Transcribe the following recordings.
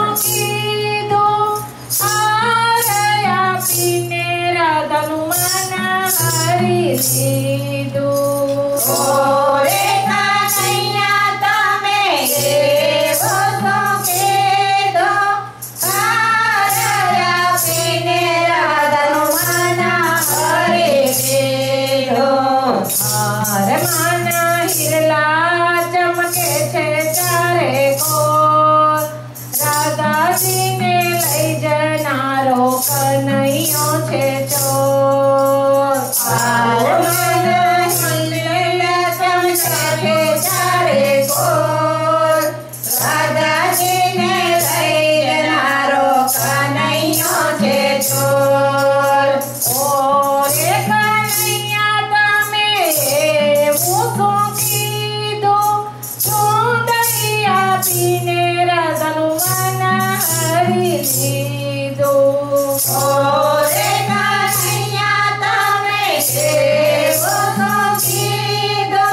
कीधो आरया पीने राधानु मन हरी लीधो। ओरे कन्हैया तमे एवो तो कीधो आरया पीने राधानु मन हरी लीधो। हार माना हिरला चमके छे चारे कोर राधाजी ने लई जनारो कन्हैयो छे चोर। हार माना हिरला चमके छे चारे कोर राधाजी ने लई जनारो कन्हैयो छे चोर। ओरे कन्हैया तमे एवो तो कीधो चूंदड़िया पीने राधानु मन हरी लीधो। ओरे कन्हैया तमे एवो तो कीधो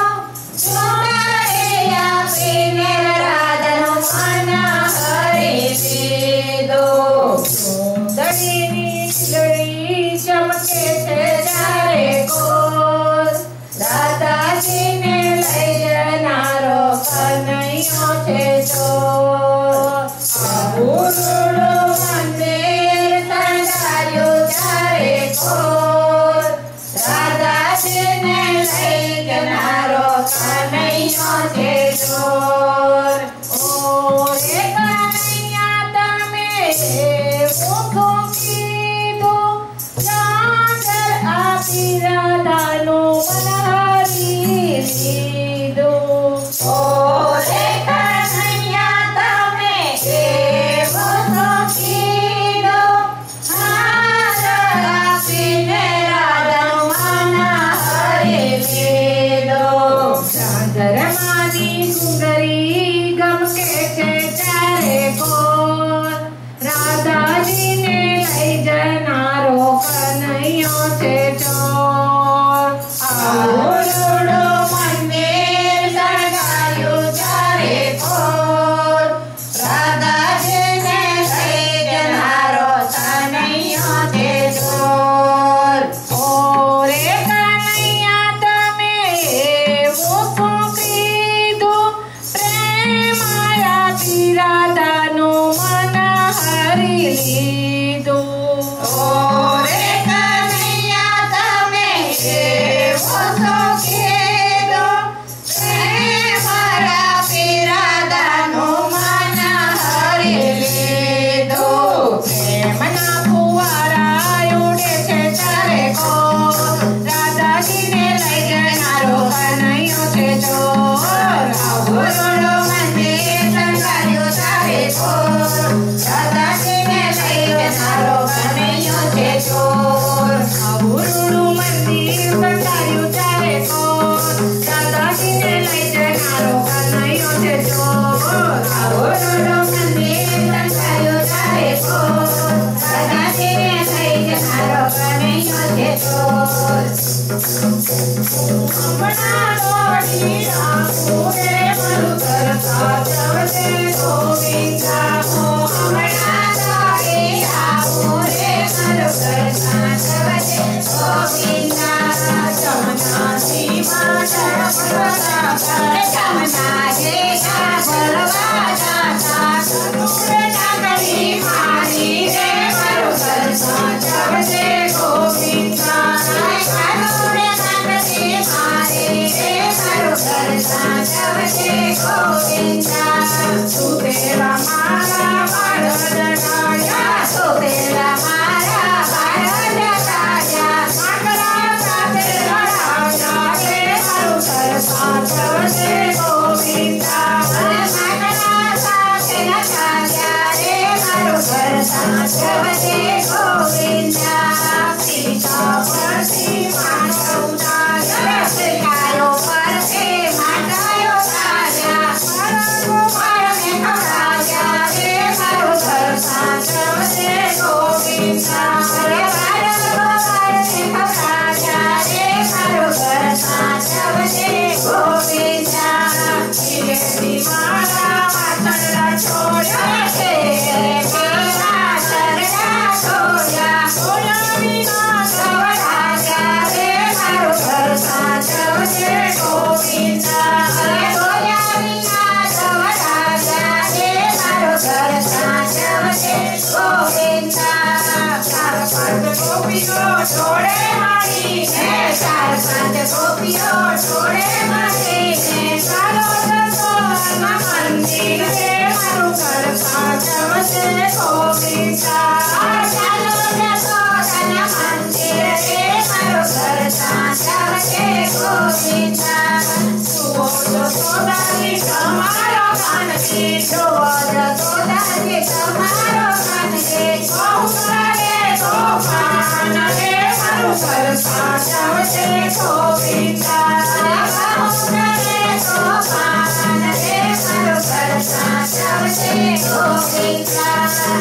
चूंदड़िया पीने राधानु मन हरी लीधो। चूंदड़ीनी खिलड़ी चमके छे चारे कोर राधाजी ने लई जनारो कन्हैयो छे चोर। आबुरुडो मंदिर शणगार्यो चारे कोर राधाजी ने लई जनारो कन्हैयो छे चोर। ओरे कन्हैया तमे एवो तो कीधो चादर आपी राधानु मन हरी लीधो। ओरे कन्हैया तमे एवो तो कीधो हार आपीने राधानु मन हरी लीधो। चादर मानी सुंदरी गमके छे चारे कोर राधाजी ने लई जनारो कन्हैयो छे चोर। आबुरुडो मंदिर शणगार्यो चारे कोर राधाजी ने लई जनारो कन्हैयो छे चोर। ओरे कन्हैया तमे एवो तो कीधो प्रेमाया पी राधानु मन हरी लीधो। ओरे कन्हैया तमे एवो तो कीधो प्रेमाया पी राधानु मन हरी लीधो। प्रेमना फुवारा उडे छे चारे कोर राधाजी ने लई जनारो कन्हैयो छे चोर। आबुरुडो मंदिर शणगार्यो चारे कोर राधाजी ने लई जनारो कन्हैयो छे चोर। आबुरुडो मंदिर शणगार्यो चारे कोर राधाजी ने लई जनारो कन्हैयो छे चोर। आबुरुडो मंदिर शणगार्यो चारे कोर राधाजी ने लई जनारो कन्हैयो छे चोर। हमणा दौड़ी आऊं रे मरुकर साजवते गोविंदा हो। हमणा दौड़ी आऊं रे मरुकर साजवते गोविंदा। जमुना सीमा पर्वता पर जमुना जेठा भरवा जाता करूर नागरी मारी रे मरुकर साजवते गोविंदा। करूर नागरी मारी रे मरुकर साजवते गोविंदा। तू तेरा मारा बाळ जगाया तू तेरा मारा बाळ जगाया माकड़ा साथे लड़ाया रे मरुकर साजवते गोविंदा। माकड़ा साथे लड़ाया रे मरुकर साजवते गोविंदा। सीता पर सीमा उदाया सिखायो पर से माटायो राजा मरको मार में खवराया रे मरुकर साजवते गोविंदा। रे मरको मार में खवराया रे मरुकर साजवते गोविंदा। ये दीवाना मातड़ा छोड़ा से छोड़े મળીને ચાર પાંચ ગોપીઓ જોડે મળીને ચાલો જશોદાના મંદિર રે મારું ઘર સાચવશે ગોવિંદા ચાલો જશોદાના મંદિર રે મારું ઘર સાચવશે ગોવિંદા જુઓ જશોદાજી તમારો કાનજી જુઓ જશોદાજી તમારો કાનજી બહુ કરે તો પાન રે મારું ઘર સાચવશે ગોવિંદા બહુ કરે તો પાન રે મારું ઘર સાચવશે ગોવિંદા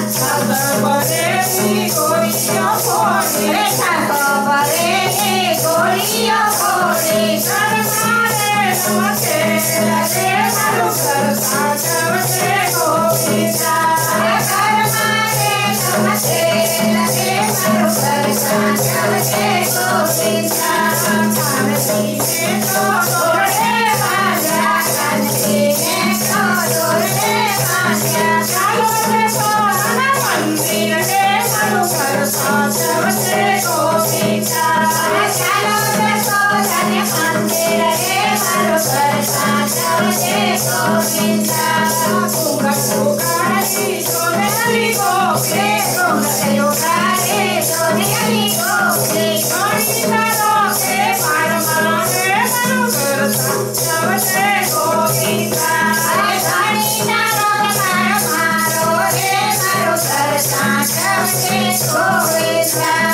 ખબરેની ગોળીઓ ફોડે ખબરેની ગોળીઓ ફોડે કરમારે નમસ્તે રે મારું ઘર સાચવશે ગોવિંદા કરમારે નમસ્તે રે મારું ઘર સાચવશે ગોવિંદા કાનજીને તો દોડે બાંધ્યા કાનજીને તો દોડે બાંધ્યા ચાલો જશોદાના મંદિર રે મારું ઘર સાચવશે ગોવિંદા ચાલો જશોદાના મંદિર રે મારું ઘર સાચવશે ગોવિંદા ઉગાડી સોનેરી ગોપી ઉગાડી સોનેરી ગોપી ગોવિંદા કે પારમાં રે મારું ઘર સાચવશે ગોવિંદા ગોવિંદા મારો રે મારું ઘર સાચવશે Govinda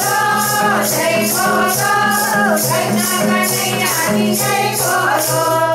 Jai Bolo, Jai Bolo, Jai Bolo, Jai Bolo.